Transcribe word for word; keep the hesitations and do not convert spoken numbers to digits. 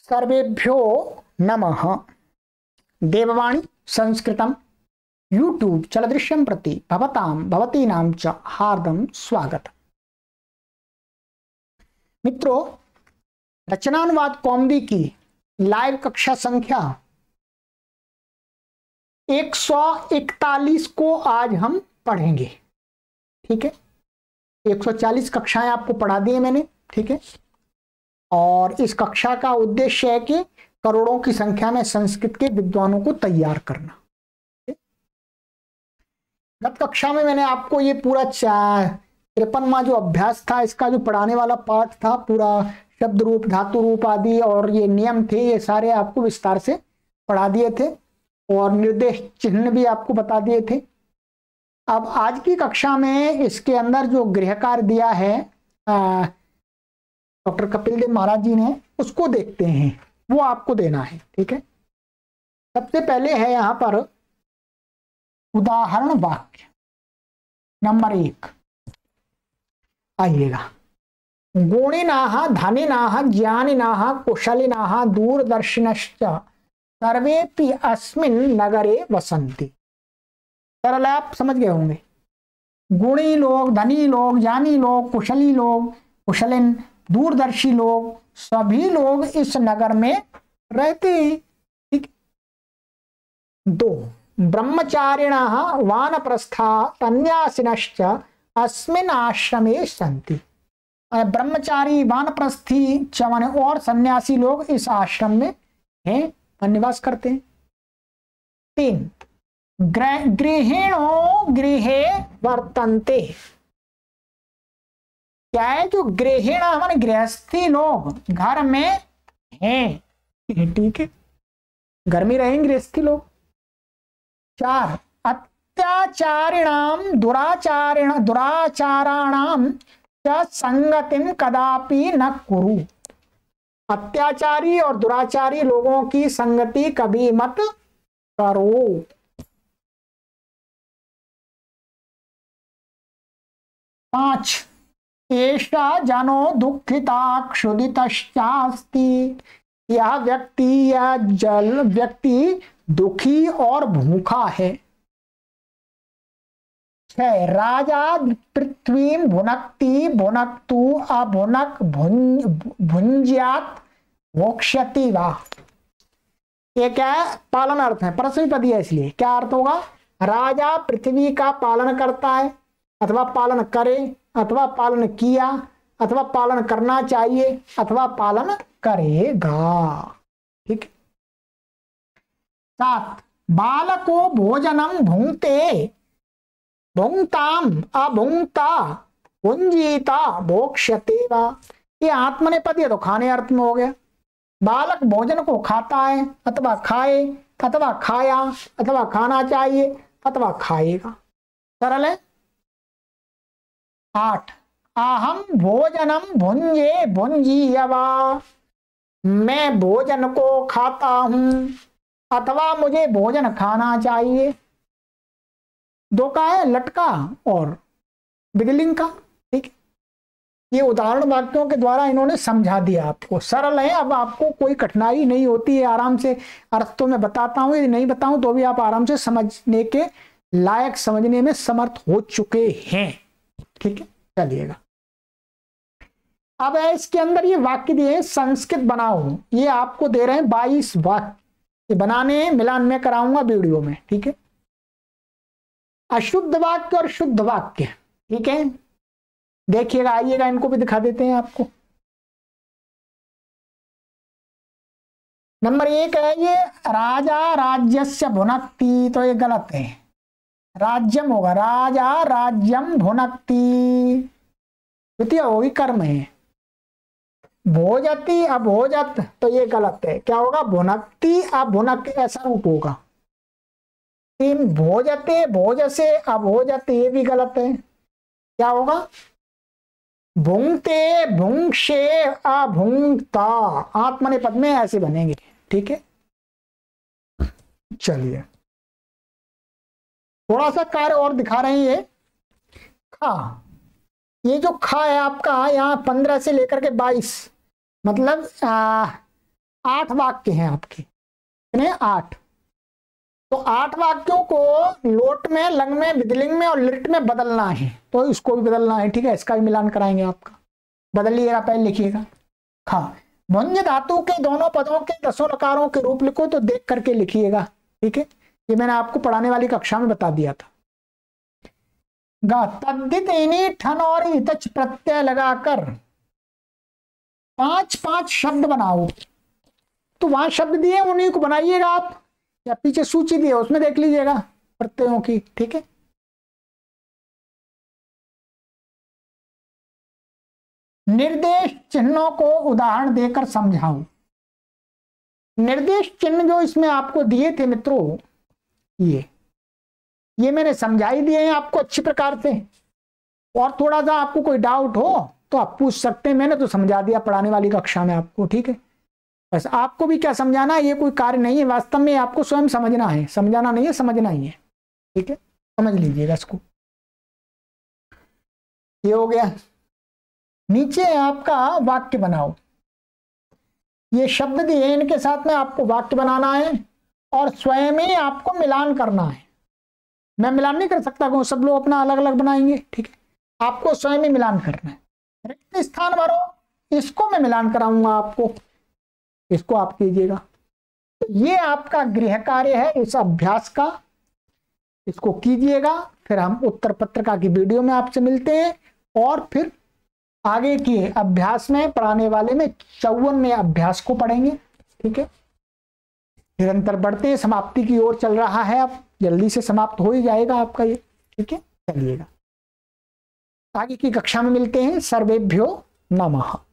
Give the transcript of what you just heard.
सर्वेभ्यो नमः। देववाणी संस्कृतम यूट्यूब चलदृश्यं प्रति भवतां भवतीनां च हार्दं स्वागतम्। मित्रों, रचनानुवाद कौमुदी की लाइव कक्षा संख्या एक सौ इकतालीस को आज हम पढ़ेंगे। ठीक है, एक सौ चालीस कक्षाएं आपको पढ़ा दी है मैंने। ठीक है, और इस कक्षा का उद्देश्य है कि करोड़ों की संख्या में संस्कृत के विद्वानों को तैयार करना। गत कक्षा में मैंने आपको ये पूरा तिरपनवा जो अभ्यास था, इसका जो पढ़ाने वाला पाठ था, पूरा शब्द रूप, धातु रूप आदि और ये नियम थे, ये सारे आपको विस्तार से पढ़ा दिए थे और निर्देश चिन्ह भी आपको बता दिए थे। अब आज की कक्षा में इसके अंदर जो गृह कार्य दिया है डॉक्टर कपिल देव महाराज जी ने, उसको देखते हैं, वो आपको देना है। ठीक है, सबसे पहले है यहां पर उदाहरण वाक्य नंबर एक। आइएगा, गुणिनाः धनिनाः ज्ञानिनाः कुशलिनाः दूरदर्शिनश्च सर्वेपि अस्मिन् नगरे वसन्ति। सरल आप समझ गए होंगे। गुणी लोग, धनी लोग, ज्ञानी लोग, कुशली लोग, कुशलिन, दूरदर्शी लोग, सभी लोग इस नगर में रहते हैं। ठीक। दो, ब्रह्मचारिणः वानप्रस्थाः सन्यासिनश्च अस्मिन् आश्रमे सन्ति। ब्रह्मचारी, वानप्रस्थी चवन और सन्यासी लोग इस आश्रम में हैं, निवास करते हैं। तीन, गृहिणो गृहे वर्तन्ते। क्या है, जो गृहिण माने गृहस्थी लोग घर में हैं। ठीक है, घर में रहेंगे गृहस्थी लोग। चार, अत्याचारिणाम दुराचारिण दुराचाराणाम च संगतिम कदापि न कुरु। अत्याचारी और दुराचारी लोगों की संगति कभी मत करो। पांच, एषा जनो दुःखिता क्षुधितश्चास्ति। यह व्यक्ति या जल व्यक्ति दुखी और भूखा है। छह, राजा पृथ्वी भुनक्ति भुनक्तु अभुनक भुंज भुंज्यात मोक्षति वा। ये क्या है, पालन अर्थ है, परस्मैपदी है, इसलिए क्या अर्थ होगा, राजा पृथ्वी का पालन करता है अथवा पालन करे अथवा पालन किया अथवा पालन करना चाहिए अथवा पालन करेगा। ठीक। सात, बालको भोजनम भुंक्ते भुंक्ताम अभुंक्ता भुंजीता भोक्ष्यते वा। ये आत्मनेपदी है तो खाने अर्थ में हो गया। बालक भोजन को खाता है अथवा खाए अथवा खाया अथवा खाना चाहिए अथवा खाएगा। सरल है। आठ, अहम भोजनम भुंजे भुंजीयवा। मैं भोजन को खाता हूं अथवा मुझे भोजन खाना चाहिए। दो का है लटका और बिगलिंग का। ठीक, ये उदाहरण वाक्यों के द्वारा इन्होंने समझा दिया आपको। सरल है, अब आपको कोई कठिनाई नहीं होती है, आराम से अर्थ तो मैं बताता हूं, यदि नहीं बताऊं तो भी आप आराम से समझने के लायक, समझने में समर्थ हो चुके हैं। ठीक है, चलिएगा। अब है इसके अंदर ये वाक्य दिए, संस्कृत बनाओ। ये आपको दे रहे हैं बाईस वाक्य, ये बनाने मिलान में कराऊंगा वीडियो में। ठीक है, अशुद्ध वाक्य और शुद्ध वाक्य। ठीक है, देखिएगा, आइएगा, इनको भी दिखा देते हैं आपको। नंबर एक है ये, राजा राज्यस्य भुनक्ति, तो ये गलत है, राज्यम होगा, राजा राज्यम भुनक्ति। द्वितीय होगी कर्म है, भोजती अभोजत, तो ये गलत है, क्या होगा, भुनक्ति अभुनक, ऐसा रूप होगा। तीन, भोजते भोजसे अभोजत, ये भी गलत है, क्या होगा, भुंगते भुंक्षे अभुंगता। आत्मनेपद में ऐसे बनेंगे। ठीक है, चलिए थोड़ा सा कार्य और दिखा रहे हैं। ये खा, ये जो खा है आपका यहाँ पंद्रह से लेकर के बाईस, मतलब आ, आठ वाक्य हैं आपके, कितने? आठ। तो आठ वाक्यों को लोट में, लंग में, विधिलिंग में और लिट में बदलना है, तो इसको भी बदलना है, ठीक है। इसका भी मिलान कराएंगे आपका, बदलिएगा, पहले लिखिएगा। हाँ, भुंज धातु के दोनों पदों के दसों लकारों के रूप लिखो तो देख करके लिखिएगा, ठीक है। ये मैंने आपको पढ़ाने वाली कक्षा में बता दिया था। गा तद्धित इनी ठन और इतच प्रत्यय लगाकर पांच पांच शब्द बनाओ। तो वहां शब्द दिए, उन्हीं को बनाइएगा आप, या पीछे सूची दी है उसमें देख लीजिएगा प्रत्ययों की, ठीक है। निर्देश चिन्हों को उदाहरण देकर समझाओ। निर्देश चिन्ह जो इसमें आपको दिए थे मित्रों, ये ये मैंने समझाई दिए हैं आपको अच्छी प्रकार से। और थोड़ा सा आपको कोई डाउट हो तो आप पूछ सकते हैं, मैंने तो समझा दिया पढ़ाने वाली कक्षा में आपको, ठीक है। बस आपको भी क्या समझाना है, ये कोई कार्य नहीं है, वास्तव में आपको स्वयं समझना है, समझाना नहीं है, समझना ही है, ठीक है। समझ लीजिएगा इसको। ये हो गया। नीचे आपका वाक्य बनाओ, ये शब्द दिए, इनके साथ में आपको वाक्य बनाना है और स्वयं ही आपको मिलान करना है। मैं मिलान नहीं कर सकता, क्यों, सब लोग अपना अलग अलग बनाएंगे, ठीक है। आपको स्वयं ही मिलान करना है। रिक्त स्थान भरो, इसको मैं मिलान कराऊंगा आपको, इसको आप कीजिएगा। तो ये आपका गृह कार्य है इस अभ्यास का, इसको कीजिएगा। फिर हम उत्तर पत्रिका की वीडियो में आपसे मिलते हैं और फिर आगे के अभ्यास में, पढ़ाने वाले में चौवन में अभ्यास को पढ़ेंगे, ठीक है। निरंतर बढ़ते हैं, समाप्ति की ओर चल रहा है, अब जल्दी से समाप्त हो ही जाएगा आपका ये, ठीक है। चलिएगा, आगे की कक्षा में मिलते हैं। सर्वेभ्यो नमः।